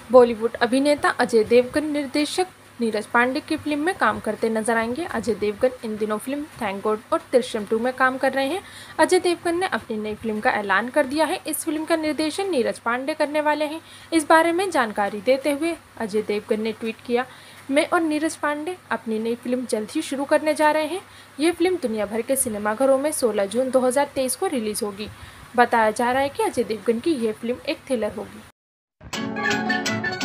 बॉलीवुड अभिनेता अजय देवगन निर्देशक नीरज पांडे की फिल्म में काम करते नजर आएंगे। अजय देवगन इन दिनों फिल्म थैंक गॉड और दृश्यम 2 में काम कर रहे हैं। अजय देवगन ने अपनी नई फिल्म का ऐलान कर दिया है। इस फिल्म का निर्देशन नीरज पांडे करने वाले हैं। इस बारे में जानकारी देते हुए अजय देवगन ने ट्वीट किया, मैं और नीरज पांडे अपनी नई फिल्म जल्द ही शुरू करने जा रहे हैं। ये फिल्म दुनिया भर के सिनेमाघरों में 16 जून 2023 को रिलीज होगी। बताया जा रहा है कि अजय देवगन की यह फिल्म एक थ्रिलर होगी।